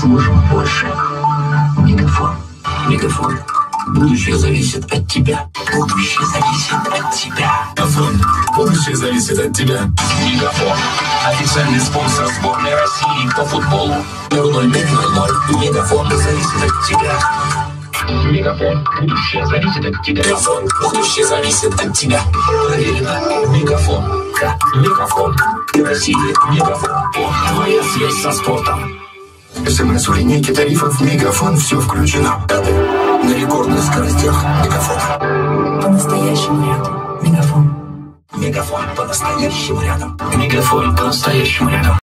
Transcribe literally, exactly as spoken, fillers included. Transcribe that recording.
сможем больше. Мегафон. Мегафон. Будущее зависит от тебя. Будущее зависит от тебя. Мегафон. Будущее зависит от тебя. Мегафон. Официальный спонсор сборной России по футболу. ноль пять ноль ноль. Мегафон зависит от тебя. Мегафон. Будущее зависит от тебя. Мегафон. Будущее зависит от тебя. Проверено. Мегафон. Да. Мегафон. Россия. Мегафон. Твоя связь со спортом. СМС в линейке тарифов Мегафон. Все включено. Даты на рекордных скоростях. Мегафон. По-настоящему рядом. Мегафон. Мегафон по-настоящему рядом. Мегафон по-настоящему рядом.